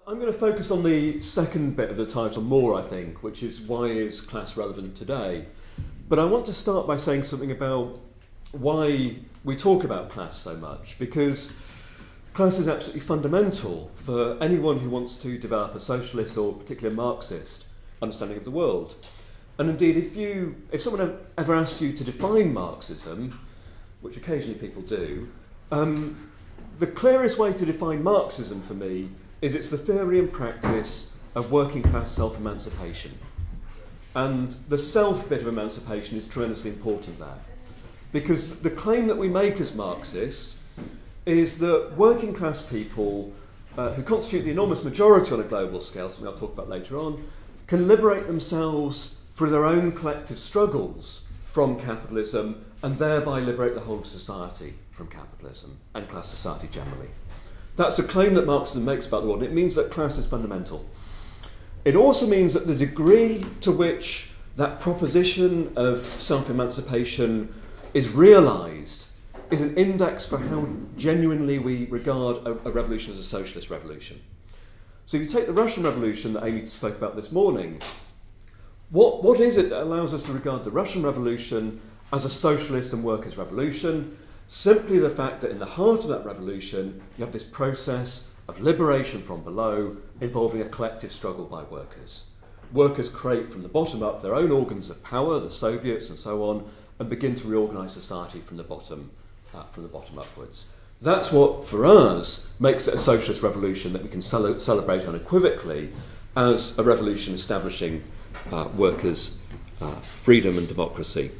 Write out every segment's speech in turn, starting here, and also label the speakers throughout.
Speaker 1: I'm going to focus on the second bit of the title more, I think, which is why is class relevant today? But I want to start by saying something about why we talk about class so much, because class is absolutely fundamental for anyone who wants to develop a socialist or particularly a Marxist understanding of the world. And indeed, if someone ever asks you to define Marxism, which occasionally people do, the clearest way to define Marxism for me is it's the theory and practice of working class self-emancipation. And the self bit of emancipation is tremendously important there. Because the claim that we make as Marxists is that working class people, who constitute the enormous majority on a global scale, something I'll talk about later on, can liberate themselves through their own collective struggles from capitalism and thereby liberate the whole of society from capitalism and class society generally. That's a claim that Marxism makes about the world, and it means that class is fundamental. It also means that the degree to which that proposition of self-emancipation is realised is an index for how genuinely we regard a revolution as a socialist revolution. So if you take the Russian Revolution that Amy spoke about this morning, what is it that allows us to regard the Russian Revolution as a socialist and workers' revolution? Simply the fact that in the heart of that revolution, you have this process of liberation from below involving a collective struggle by workers. Workers create from the bottom up their own organs of power, the Soviets and so on, and begin to reorganise society from the bottom upwards. That's what, for us, makes it a socialist revolution that we can celebrate unequivocally as a revolution establishing workers' freedom and democracy.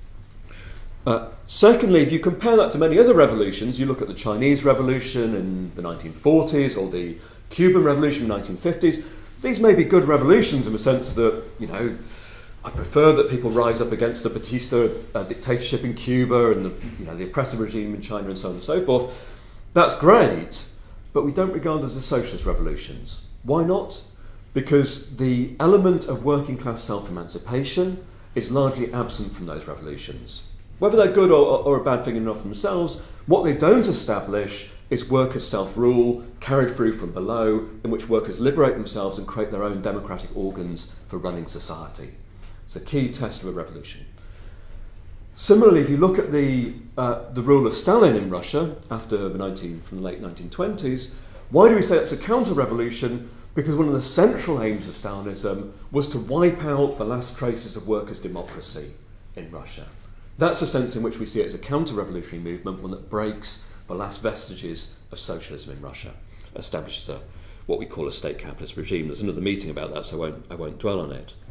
Speaker 1: Secondly, if you compare that to many other revolutions, you look at the Chinese Revolution in the 1940s or the Cuban Revolution in the 1950s, these may be good revolutions in the sense that, I prefer that people rise up against the Batista dictatorship in Cuba and the oppressive regime in China and so on and so forth. That's great, but we don't regard them as socialist revolutions. Why not? Because the element of working class self-emancipation is largely absent from those revolutions. Whether they're good or a bad thing in and of themselves, what they don't establish is workers' self-rule carried through from below, in which workers liberate themselves and create their own democratic organs for running society. It's a key test of a revolution. Similarly, if you look at the rule of Stalin in Russia from the late 1920s, why do we say it's a counter-revolution? Because one of the central aims of Stalinism was to wipe out the last traces of workers' democracy in Russia. That's the sense in which we see it as a counter-revolutionary movement, one that breaks the last vestiges of socialism in Russia, establishes what we call a state capitalist regime. There's another meeting about that, so I won't dwell on it.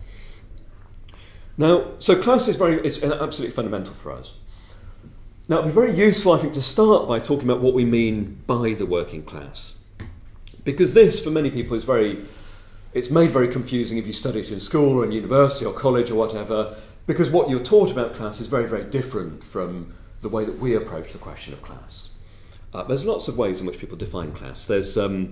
Speaker 1: Now, so class is absolutely fundamental for us. Now, it would be very useful, I think, to start by talking about what we mean by the working class. Because this, for many people, it's made very confusing if you study it in school or in university or college or whatever, because what you're taught about class is very, very different from the way that we approach the question of class. There's lots of ways in which people define class. There's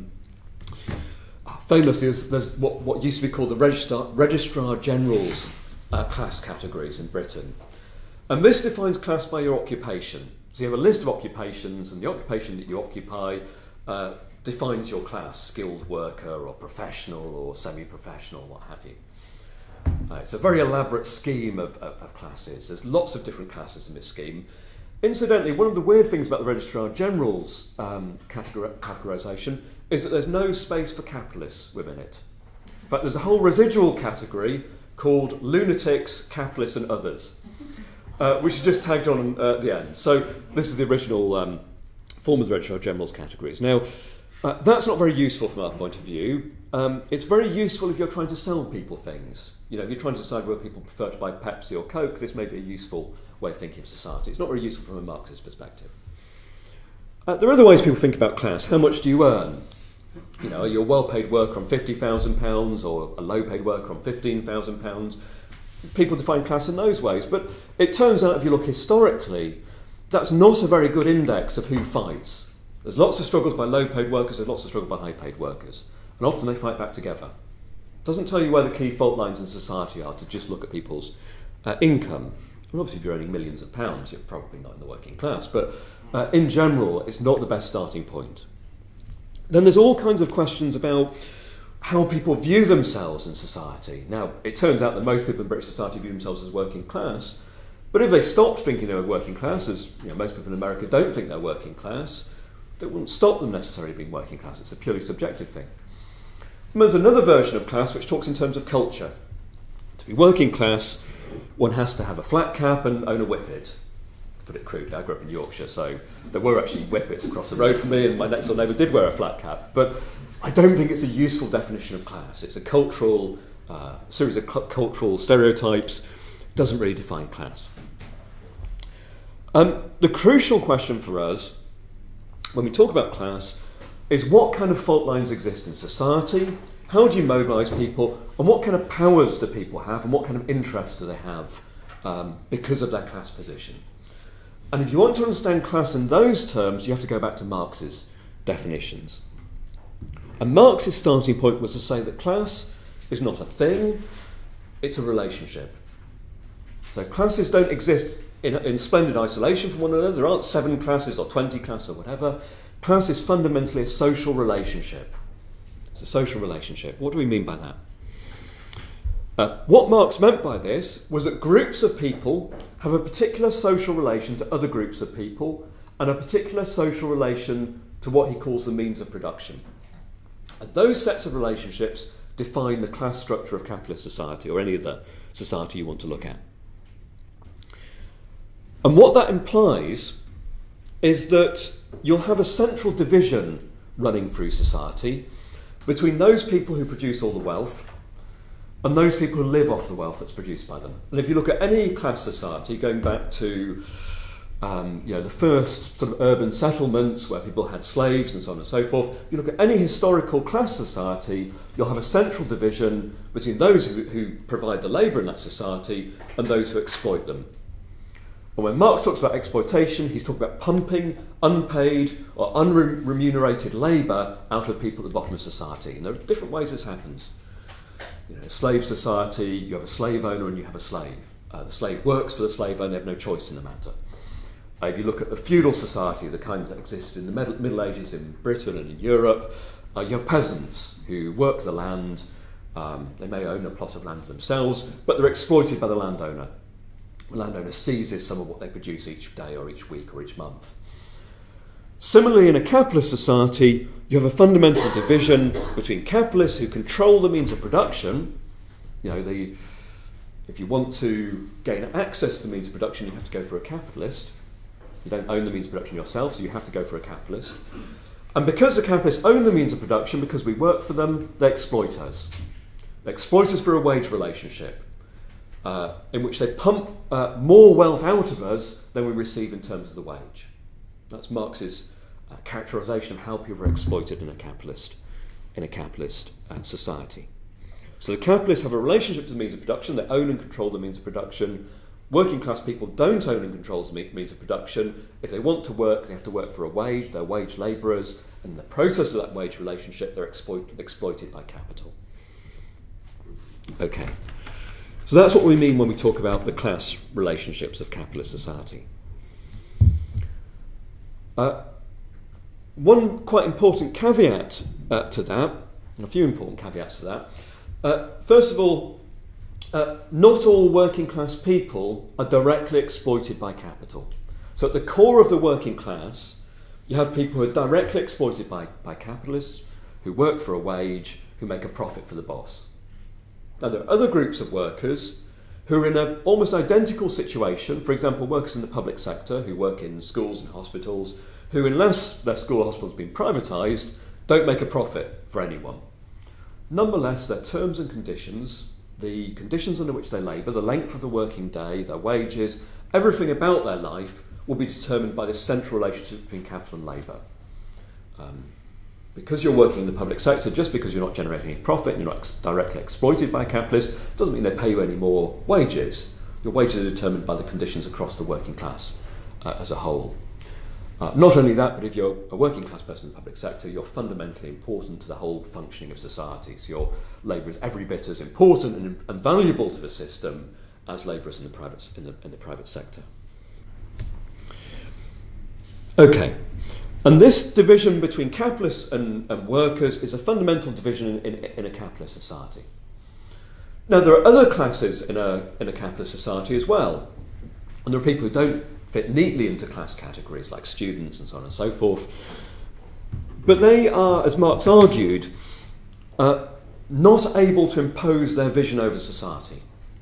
Speaker 1: famously, there's what used to be called the Registrar General's class categories in Britain. And this defines class by your occupation. So you have a list of occupations, and the occupation that you occupy defines your class, skilled worker or professional or semi-professional, what have you. It's a very elaborate scheme of classes. There's lots of different classes in this scheme. Incidentally, one of the weird things about the Registrar General's categorisation is that there's no space for capitalists within it. In fact, there's a whole residual category called lunatics, capitalists and others, which is just tagged on at the end. So this is the original form of the Registrar General's categories. Now, that's not very useful from our point of view. It's very useful if you're trying to sell people things. If you're trying to decide whether people prefer to buy Pepsi or Coke, this may be a useful way of thinking of society. It's not very useful from a Marxist perspective. There are other ways people think about class. How much do you earn? Are you a well-paid worker on £50,000 or a low-paid worker on £15,000? People define class in those ways. But it turns out, if you look historically, that's not a very good index of who fights. There's lots of struggles by low-paid workers, there's lots of struggles by high-paid workers. And often they fight back together. Doesn't tell you where the key fault lines in society are to just look at people's income. And obviously, if you're earning millions of pounds, you're probably not in the working class. But in general, it's not the best starting point. Then there's all kinds of questions about how people view themselves in society. Now, it turns out that most people in British society view themselves as working class, but if they stopped thinking they were working class, as most people in America don't think they're working class, that wouldn't stop them necessarily being working class. It's a purely subjective thing. And there's another version of class which talks in terms of culture. To be working class, one has to have a flat cap and own a whippet. To put it crudely, I grew up in Yorkshire, so there were actually whippets across the road from me, and my next door neighbour did wear a flat cap. But I don't think it's a useful definition of class. It's a cultural series of cultural stereotypes. Doesn't really define class. The crucial question for us, when we talk about class, is what kind of fault lines exist in society? How do you mobilise people? And what kind of powers do people have? And what kind of interests do they have because of their class position? And if you want to understand class in those terms, you have to go back to Marx's definitions. And Marx's starting point was to say that class is not a thing, it's a relationship. So classes don't exist in splendid isolation from one another. There aren't 7 classes or 20 classes or whatever. Class is fundamentally a social relationship. It's a social relationship. What do we mean by that? What Marx meant by this was that groups of people have a particular social relation to other groups of people and a particular social relation to what he calls the means of production. And those sets of relationships define the class structure of capitalist society or any other society you want to look at. And what that implies is that you'll have a central division running through society between those people who produce all the wealth and those people who live off the wealth that's produced by them. And if you look at any class society, going back to the first sort of urban settlements where people had slaves and so on and so forth, if you look at any historical class society, you'll have a central division between those who provide the labour in that society and those who exploit them. And when Marx talks about exploitation, he's talking about pumping unpaid or unremunerated labour out of people at the bottom of society. And there are different ways this happens. In a slave society, you have a slave owner and you have a slave. The slave works for the slave owner, they have no choice in the matter. If you look at the feudal society, the kinds that existed in the Middle Ages in Britain and in Europe, you have peasants who work the land. They may own a plot of land themselves, but they're exploited by the landowner. The landowner seizes some of what they produce each day or each week or each month. Similarly, in a capitalist society, you have a fundamental division between capitalists who control the means of production. If you want to gain access to the means of production, you have to go for a capitalist. You don't own the means of production yourself, so you have to go for a capitalist. And because the capitalists own the means of production, because we work for them, they exploit us. They exploit us for a wage relationship, in which they pump more wealth out of us than we receive in terms of the wage. That's Marx's characterisation of how people are exploited in a capitalist society. So the capitalists have a relationship to the means of production. They own and control the means of production. Working class people don't own and control the means of production. If they want to work, they have to work for a wage. They're wage labourers. And in the process of that wage relationship, they're exploited by capital. Okay. So that's what we mean when we talk about the class relationships of capitalist society. One quite important caveat to that, a few important caveats to that. First of all, not all working class people are directly exploited by capital. So at the core of the working class, you have people who are directly exploited by capitalists, who work for a wage, who make a profit for the boss. Now there are other groups of workers who are in an almost identical situation, for example workers in the public sector who work in schools and hospitals, who unless their school or hospital has been privatised, don't make a profit for anyone. Nonetheless, their terms and conditions, the conditions under which they labour, the length of the working day, their wages, everything about their life will be determined by this central relationship between capital and labour. Because you're working in the public sector, just because you're not generating any profit and you're not directly exploited by capitalists, doesn't mean they pay you any more wages. Your wages are determined by the conditions across the working class as a whole. Not only that, but if you're a working class person in the public sector, you're fundamentally important to the whole functioning of society. So your labour is every bit as important and valuable to the system as labourers in the private sector. Okay. And this division between capitalists and workers is a fundamental division in a capitalist society. Now, there are other classes in a capitalist society as well. And there are people who don't fit neatly into class categories, like students and so on and so forth. But they are, as Marx argued, not able to impose their vision over society.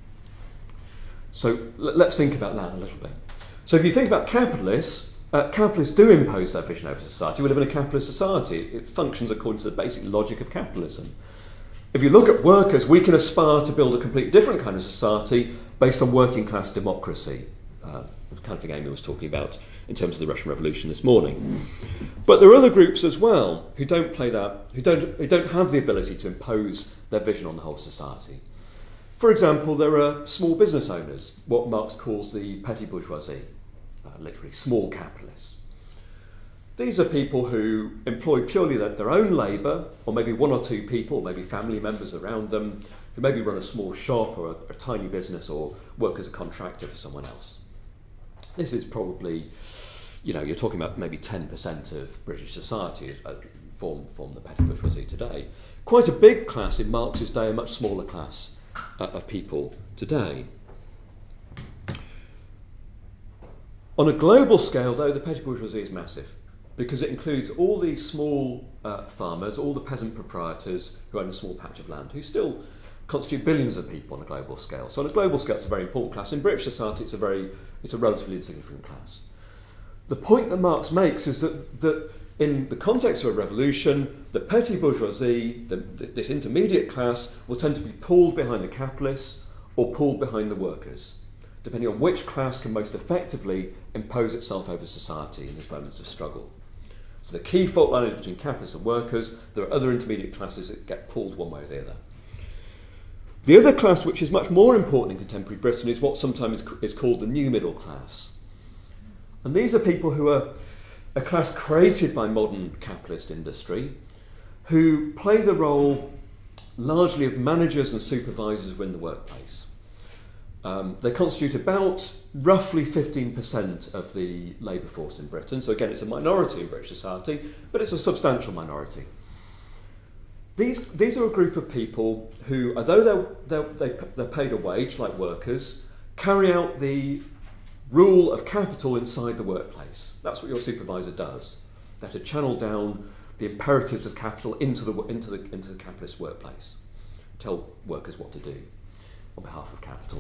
Speaker 1: So let's think about that a little bit. So if you think about capitalists, capitalists do impose their vision over society. We live in a capitalist society. It functions according to the basic logic of capitalism. If you look at workers, we can aspire to build a completely different kind of society based on working class democracy, the kind of thing Amy was talking about in terms of the Russian Revolution this morning. But there are other groups as well who don't play that, who don't have the ability to impose their vision on the whole society. For example, there are small business owners, what Marx calls the petty bourgeoisie, literally small capitalists. These are people who employ purely their own labour, or maybe one or two people, maybe family members around them, who maybe run a small shop or a tiny business or work as a contractor for someone else. This is probably, you're talking about maybe 10% of British society form the petty bourgeoisie today. Quite a big class in Marx's day, a much smaller class of people today. On a global scale, though, the petty bourgeoisie is massive because it includes all these small farmers, all the peasant proprietors who own a small patch of land, who still constitute billions of people on a global scale. So on a global scale, it's a very important class. In British society, it's a relatively insignificant class. The point that Marx makes is that in the context of a revolution, the petty bourgeoisie, this intermediate class, will tend to be pulled behind the capitalists or pulled behind the workers, depending on which class can most effectively impose itself over society in these moments of struggle. So the key fault line is between capitalists and workers. There are other intermediate classes that get pulled one way or the other. The other class, which is much more important in contemporary Britain, is what sometimes is called the new middle class. And these are people who are a class created by modern capitalist industry, who play the role largely of managers and supervisors within the workplace. They constitute about roughly 15% of the labour force in Britain. So again, it's a minority in British society, but it's a substantial minority. These are a group of people who, although they're paid a wage like workers, carry out the rule of capital inside the workplace. That's what your supervisor does. They have to channel down the imperatives of capital into the capitalist workplace, tell workers what to do on behalf of capital.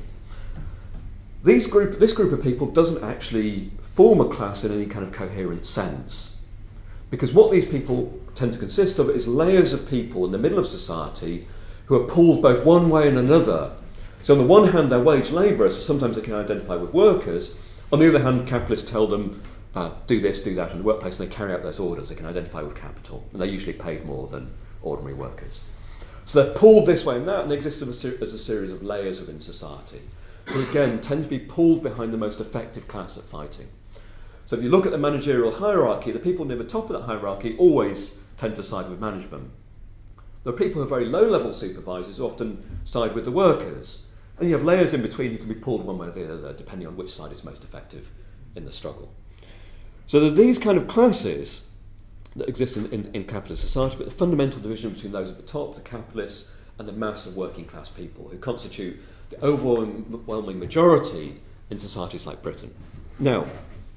Speaker 1: This group of people doesn't actually form a class in any kind of coherent sense, because what these people tend to consist of is layers of people in the middle of society who are pulled both one way and another. So on the one hand, they're wage labourers, so sometimes they can identify with workers. On the other hand, capitalists tell them, do this, do that in the workplace, and they carry out those orders. They can identify with capital, and they're usually paid more than ordinary workers. So they're pulled this way and that, and they exist as a series of layers within society, who again tend to be pulled behind the most effective class at fighting. So if you look at the managerial hierarchy, the people near the top of that hierarchy always tend to side with management. There are people who are very low-level supervisors who often side with the workers. And you have layers in between who can be pulled one way or the other, depending on which side is most effective in the struggle. So there are these kind of classes that exist in capitalist society, but the fundamental division between those at the top, the capitalists, and the mass of working class people who constitute the overwhelming majority in societies like Britain. Now,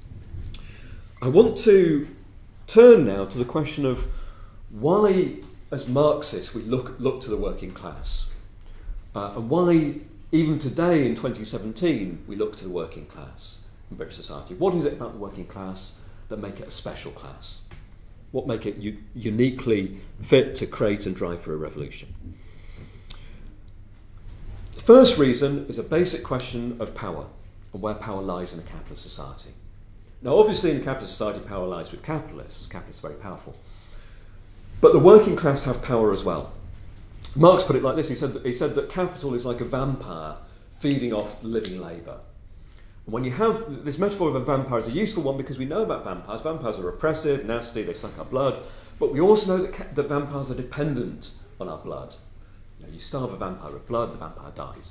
Speaker 1: I want to turn now to the question of why, as Marxists, we look to the working class, and why, even today in 2017, we look to the working class in British society. What is it about the working class that make it a special class? What make it uniquely fit to create and drive for a revolution? The first reason is a basic question of power and where power lies in a capitalist society. Now, obviously, in a capitalist society, power lies with capitalists. Capitalists are very powerful. But the working class have power as well. Marx put it like this. He said that capital is like a vampire feeding off living labour. And when you have this metaphor of a vampire, is a useful one because we know about vampires. Vampires are oppressive, nasty, they suck our blood. But we also know that vampires are dependent on our blood. You starve a vampire of blood, the vampire dies.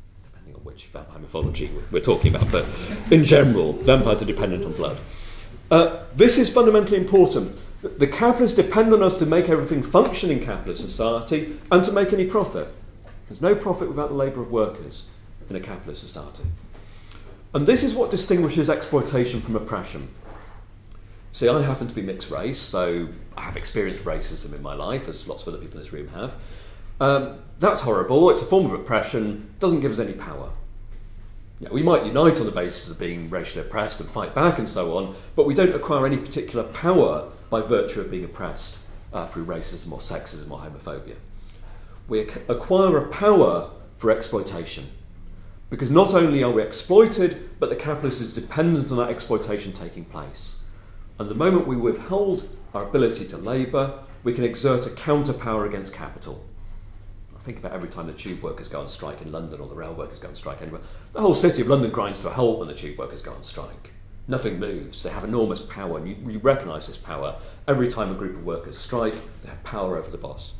Speaker 1: On which vampire mythology we're talking about, but in general, vampires are dependent on blood. This is fundamentally important. The capitalists depend on us to make everything function in capitalist society and to make any profit. There's no profit without the labour of workers in a capitalist society. And this is what distinguishes exploitation from oppression. See, I happen to be mixed race, so I have experienced racism in my life, as lots of other people in this room have. That's horrible. It's a form of oppression. Doesn't give us any power. You know, we might unite on the basis of being racially oppressed and fight back and so on, but we don't acquire any particular power by virtue of being oppressed through racism or sexism or homophobia. We acquire a power for exploitation, because not only are we exploited, but the capitalist is dependent on that exploitation taking place. And the moment we withhold our ability to labour, we can exert a counterpower against capital. I think about every time the tube workers go on strike in London or the rail workers go on strike anywhere. The whole city of London grinds to a halt when the tube workers go on strike. Nothing moves. They have enormous power, and you recognise this power. Every time a group of workers strike, they have power over the boss.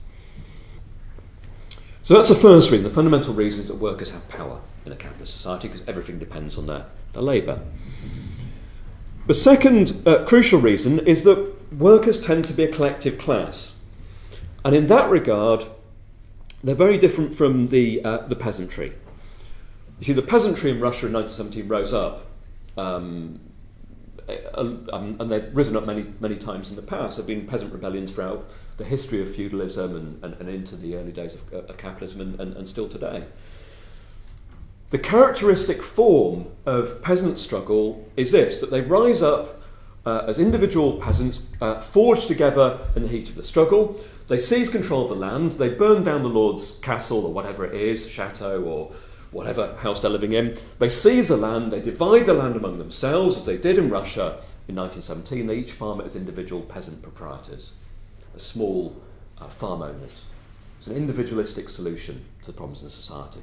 Speaker 1: So that's the first reason. The fundamental reason is that workers have power in a capitalist society, because everything depends on their labour. The second crucial reason is that workers tend to be a collective class. And in that regard, they're very different from the peasantry. You see, the peasantry in Russia in 1917 rose up, and they've risen up many times in the past. There have been peasant rebellions throughout the history of feudalism and into the early days of capitalism and still today. The characteristic form of peasant struggle is this, that they rise up as individual peasants, forged together in the heat of the struggle. They seize control of the land, they burn down the lord's castle or whatever it is, chateau or whatever house they're living in. They seize the land, they divide the land among themselves, as they did in Russia in 1917. They each farm it as individual peasant proprietors, as small farm owners. It's an individualistic solution to the problems in society.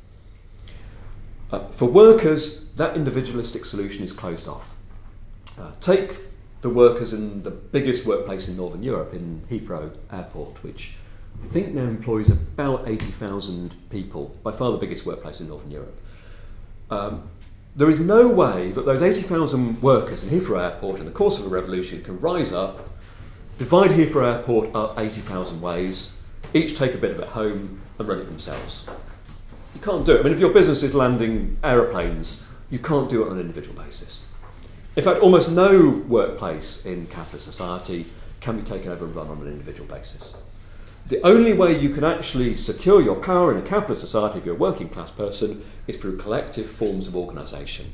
Speaker 1: For workers, that individualistic solution is closed off. Take the workers in the biggest workplace in Northern Europe, in Heathrow Airport, which I think now employs about 80,000 people, by far the biggest workplace in Northern Europe. There is no way that those 80,000 workers in Heathrow Airport in the course of a revolution can rise up, divide Heathrow Airport up 80,000 ways, each take a bit of it home and run it themselves. You can't do it. I mean, if your business is landing aeroplanes, you can't do it on an individual basis. In fact, almost no workplace in capitalist society can be taken over and run on an individual basis. The only way you can actually secure your power in a capitalist society if you're a working class person is through collective forms of organisation.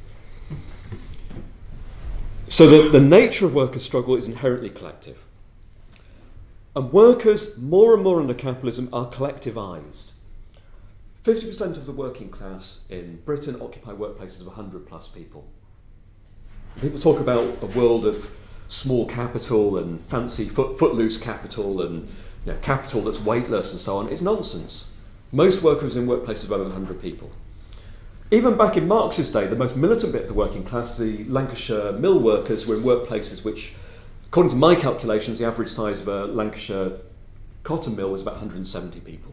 Speaker 1: So the nature of workers' struggle is inherently collective. And workers, more and more under capitalism, are collectivised. 50% of the working class in Britain occupy workplaces of 100 plus people. People talk about a world of small capital and fancy footloose capital and capital that's weightless and so on. It's nonsense. Most workers in workplaces of over 100 people. Even back in Marx's day, the most militant bit of the working class, the Lancashire mill workers, were in workplaces which, according to my calculations, the average size of a Lancashire cotton mill was about 170 people.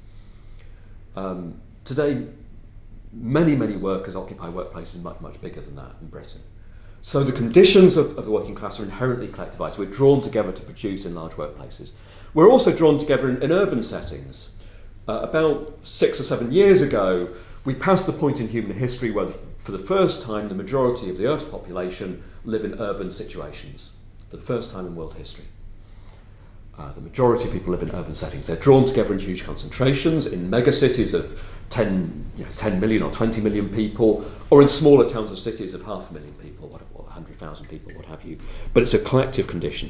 Speaker 1: Today, many workers occupy workplaces much bigger than that in Britain. So the conditions of the working class are inherently collectivised. We're drawn together to produce in large workplaces. We're also drawn together in urban settings. About 6 or 7 years ago, we passed the point in human history where, for the first time, the majority of the Earth's population live in urban situations. For the first time in world history. The majority of people live in urban settings. They're drawn together in huge concentrations, in megacities of 10 million or 20 million people, or in smaller towns or cities of 500,000 people, 100,000 people, what have you. But it's a collective condition.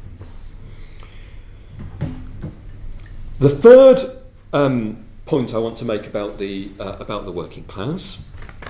Speaker 1: The third point I want to make about the working class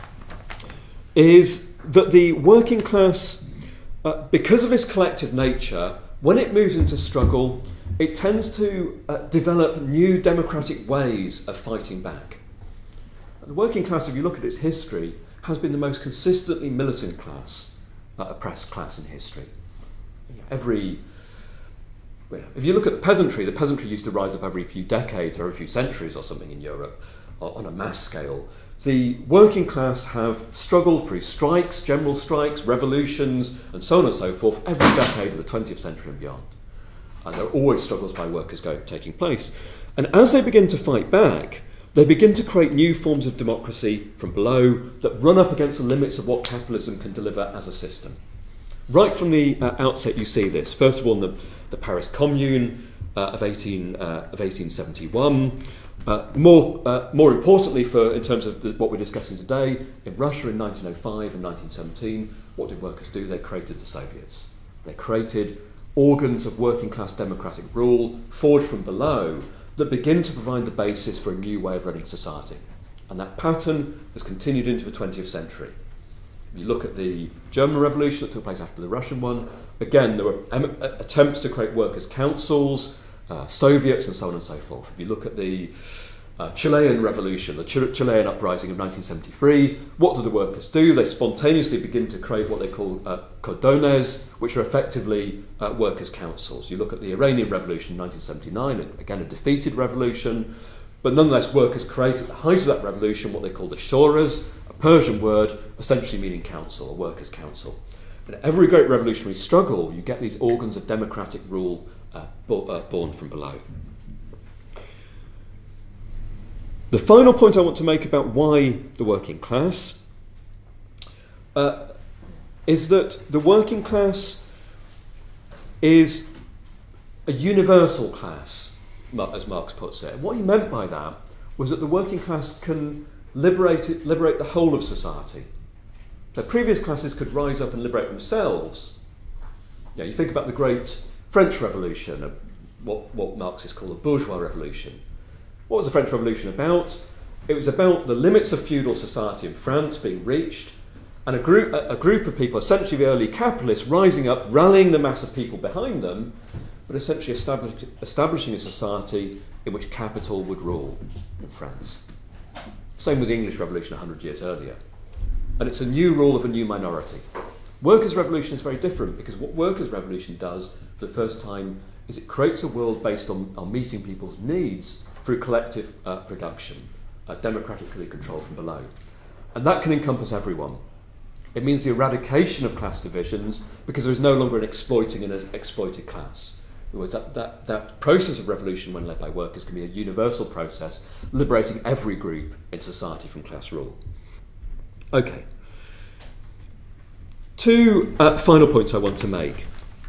Speaker 1: is that the working class, because of its collective nature, when it moves into struggle, it tends to develop new democratic ways of fighting back. The working class, if you look at its history, has been the most consistently militant class, oppressed class in history. If you look at the peasantry used to rise up every few decades or every few centuries or something in Europe on a mass scale the working class have struggled through strikes, general strikes, revolutions, and so on and so forth, every decade of the 20th century and beyond. And there are always struggles by workers taking place. And as they begin to fight back, they begin to create new forms of democracy from below that run up against the limits of what capitalism can deliver as a system. Right from the outset, you see this. First of all, in the Paris Commune of 1871. More importantly, in terms of what we're discussing today, in Russia in 1905 and 1917, what did workers do? They created the Soviets. They created organs of working class democratic rule, forged from below, that begin to provide the basis for a new way of running society. And that pattern has continued into the 20th century. If you look at the German Revolution that took place after the Russian one, again, there were attempts to create workers' councils, Soviets, and so on and so forth. If you look at the Chilean Revolution, the Chilean uprising of 1973, what do the workers do? They spontaneously begin to create what they call cordones, which are effectively workers' councils. You look at the Iranian Revolution in 1979, again a defeated revolution, but nonetheless workers create at the height of that revolution what they call the shuras, a Persian word essentially meaning council, a workers' council. And at every great revolutionary struggle, you get these organs of democratic rule born from below. The final point I want to make about why the working class is that the working class is a universal class, as Marx puts it. What he meant by that was that the working class can liberate the whole of society. So previous classes could rise up and liberate themselves. You think about the great French Revolution, what Marxists call the bourgeois revolution. What was the French Revolution about? It was about the limits of feudal society in France being reached, and a group of people, essentially the early capitalists, rising up, rallying the mass of people behind them, but essentially establishing a society in which capital would rule in France. Same with the English Revolution 100 years earlier. And it's a new rule of a new minority. Workers' Revolution is very different, because what Workers' Revolution does for the first time is it creates a world based on meeting people's needs through collective production, democratically controlled from below. And that can encompass everyone. It means the eradication of class divisions, because there is no longer an exploiting and an exploited class. In other words, that process of revolution, when led by workers, can be a universal process, liberating every group in society from class rule. Okay. Two final points I want to make.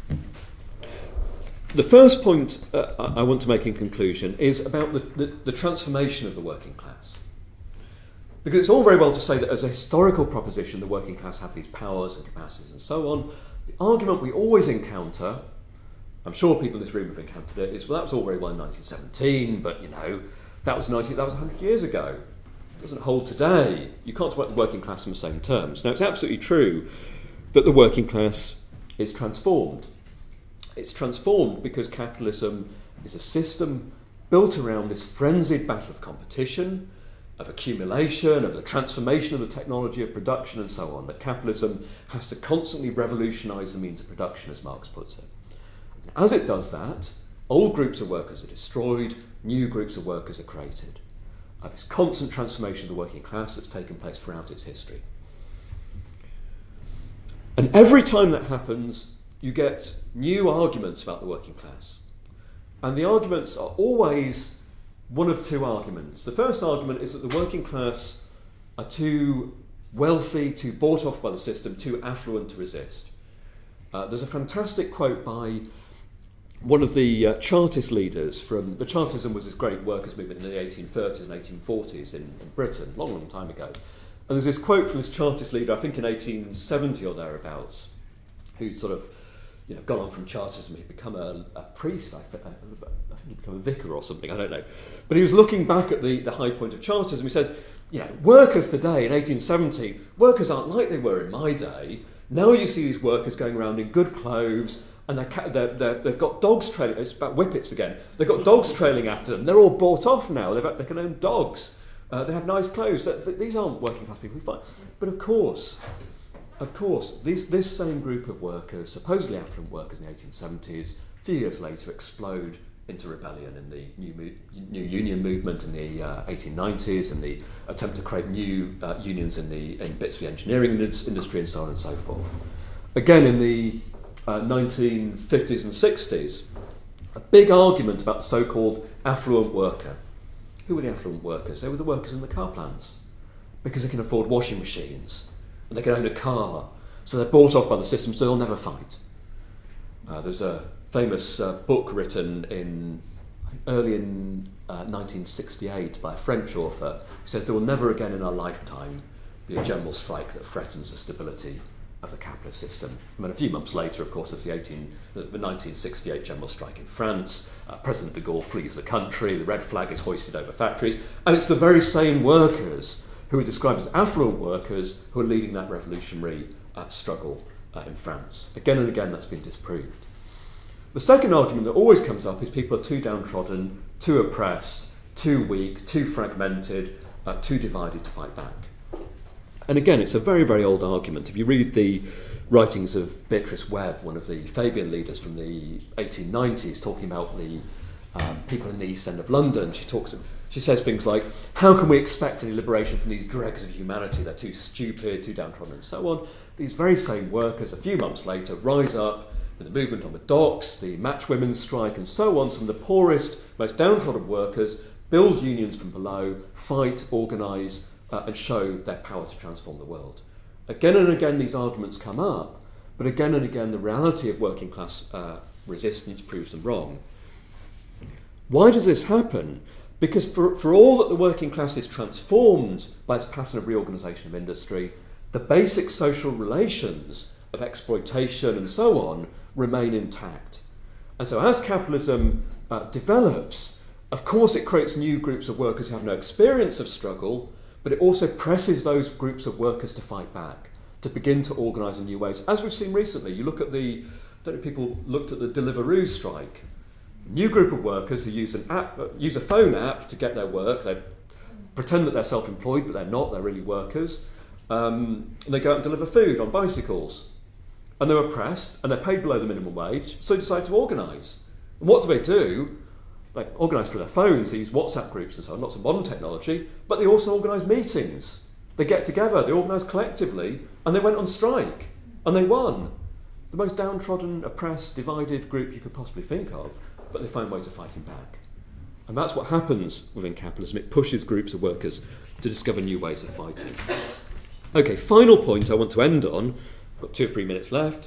Speaker 1: The first point I want to make in conclusion is about the transformation of the working class. Because it's all very well to say that as a historical proposition, the working class have these powers and capacities and so on. The argument we always encounter, I'm sure people in this room have encountered it, is, well, that was all very well in 1917, but, that was 100 years ago. It doesn't hold today. You can't talk about the working class in the same terms. Now, it's absolutely true that the working class is transformed. It's transformed because capitalism is a system built around this frenzied battle of competition, of accumulation, of the transformation of the technology of production and so on, that capitalism has to constantly revolutionise the means of production, as Marx puts it. As it does that, old groups of workers are destroyed, new groups of workers are created. This constant transformation of the working class that's taken place throughout its history. And every time that happens, you get new arguments about the working class. And the arguments are always one of two arguments. The first argument is that the working class are too wealthy, too bought off by the system, too affluent to resist. There's a fantastic quote by one of the Chartist leaders from... The Chartism was this great workers' movement in the 1830s and 1840s in Britain, long, long time ago. And there's this quote from this Chartist leader, I think in 1870 or thereabouts, who'd sort of gone on from Chartism, he'd become a priest, I think he'd become a vicar or something, I don't know. But he was looking back at the high point of Chartism. He says, workers today in 1870, workers aren't like they were in my day. Now you see these workers going around in good clothes, and they've got dogs trailing, it's about whippets again, they've got dogs trailing after them, they're all bought off now, they can own dogs, they have nice clothes. These aren't working class people, fine. But of course, this same group of workers, supposedly affluent workers in the 1870s, a few years later explode into rebellion in the new union movement in the 1890s, and the attempt to create new unions in bits of the engineering industry and so on and so forth. Again, in the 1950s and 60s, a big argument about the so-called affluent worker. Who were the affluent workers? They were the workers in the car plants, because they can afford washing machines and they can own a car, so they're bought off by the system, so they'll never fight. There's a famous book written early in 1968 by a French author who says there will never again in our lifetime be a general strike that threatens the stability of the capitalist system. I mean, a few months later, of course, there's the 1968 general strike in France. President de Gaulle flees the country, the red flag is hoisted over factories, and it's the very same workers who are described as affluent workers who are leading that revolutionary struggle in France. Again and again, that's been disproved. The second argument that always comes up is people are too downtrodden, too oppressed, too weak, too fragmented, too divided to fight back. And again, it's a very, very old argument. If you read the writings of Beatrice Webb, one of the Fabian leaders from the 1890s, talking about the people in the East End of London, she says things like, how can we expect any liberation from these dregs of humanity? They're too stupid, too downtrodden, and so on. These very same workers, a few months later, rise up in the movement on the docks, the match women's strike, and so on. Some of the poorest, most downtrodden workers build unions from below, fight, organise, and show their power to transform the world. Again and again these arguments come up, but again and again the reality of working class resistance proves them wrong. Why does this happen? Because for all that the working class is transformed by its pattern of reorganisation of industry, the basic social relations of exploitation and so on remain intact. And so as capitalism develops, of course it creates new groups of workers who have no experience of struggle, but it also presses those groups of workers to fight back, to begin to organise in new ways. As we've seen recently, you look at I don't know if people looked at the Deliveroo strike. A new group of workers who use a phone app to get their work. They pretend that they're self-employed, but they're not, they're really workers. They go out and deliver food on bicycles. And they're oppressed, and they're paid below the minimum wage, so they decide to organise. And what do? They organise through their phones, they use WhatsApp groups and so on, lots of modern technology, but they also organise meetings. They get together, they organise collectively, and they went on strike, and they won. The most downtrodden, oppressed, divided group you could possibly think of, but they find ways of fighting back. And that's what happens within capitalism. It pushes groups of workers to discover new ways of fighting. Okay, final point I want to end on, I've got 2 or 3 minutes left.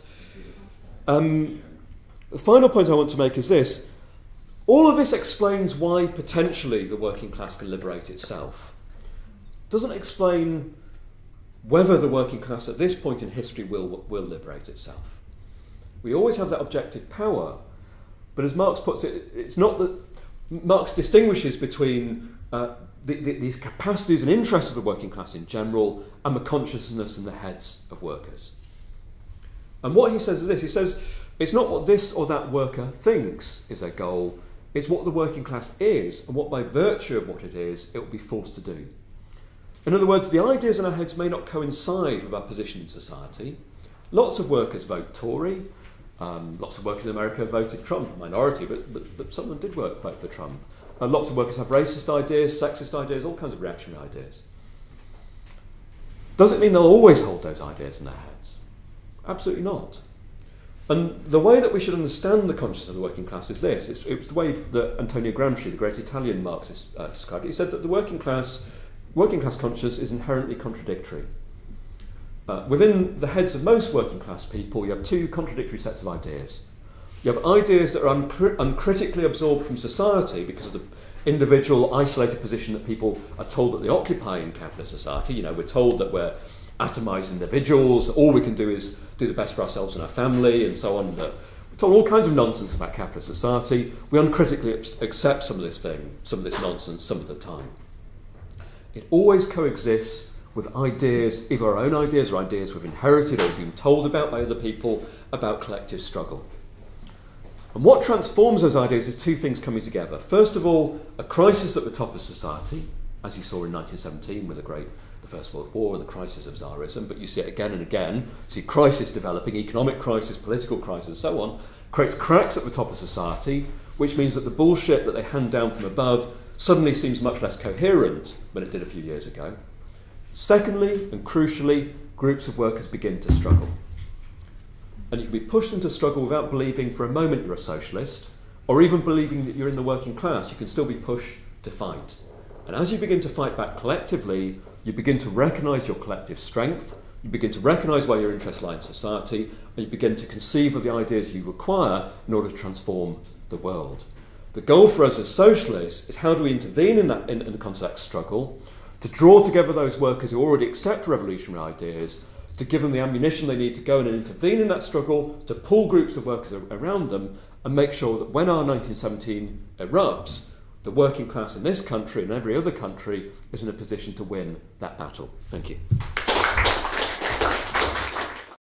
Speaker 1: The final point I want to make is this. All of this explains why potentially the working class can liberate itself. It doesn't explain whether the working class at this point in history will liberate itself. We always have that objective power, but as Marx puts it, it's not that Marx distinguishes between these capacities and interests of the working class in general and the consciousness in the heads of workers. And what he says is this, he says, it's not what this or that worker thinks is their goal, it's what the working class is, and what by virtue of what it is, it will be forced to do. In other words, the ideas in our heads may not coincide with our position in society. Lots of workers vote Tory, lots of workers in America voted Trump, a minority, but some of them did vote for Trump. Lots of workers have racist ideas, sexist ideas, all kinds of reactionary ideas. Does it mean they'll always hold those ideas in their heads? Absolutely not. And the way that we should understand the consciousness of the working class is this. It was the way that Antonio Gramsci, the great Italian Marxist, described it. He said that the working class consciousness is inherently contradictory. Within the heads of most working class people, you have 2 contradictory sets of ideas. You have ideas that are uncritically absorbed from society because of the individual isolated position that people are told that they occupy in capitalist society. You know, we're told that we're atomised individuals, all we can do is do the best for ourselves and our family and so on. We're told all kinds of nonsense about capitalist society. We uncritically accept some of this nonsense some of the time. It always coexists with ideas, either our own ideas or ideas we've inherited or been told about by other people about collective struggle. And what transforms those ideas is 2 things coming together. First of all, a crisis at the top of society, as you saw in 1917 with the First World War and the crisis of Tsarism, but you see it again and again. You see crisis developing, economic crisis, political crisis, and so on, creates cracks at the top of society, which means that the bullshit that they hand down from above suddenly seems much less coherent than it did a few years ago. Secondly, and crucially, groups of workers begin to struggle. And you can be pushed into struggle without believing for a moment you're a socialist, or even believing that you're in the working class. You can still be pushed to fight. And as you begin to fight back collectively, you begin to recognise your collective strength, you begin to recognise where your interests lie in society, and you begin to conceive of the ideas you require in order to transform the world. The goal for us as socialists is how do we intervene in the context struggle, to draw together those workers who already accept revolutionary ideas, to give them the ammunition they need to go in and intervene in that struggle, to pull groups of workers around them, and make sure that when our 1917 erupts, the working class in this country and every other country is in a position to win that battle. Thank you.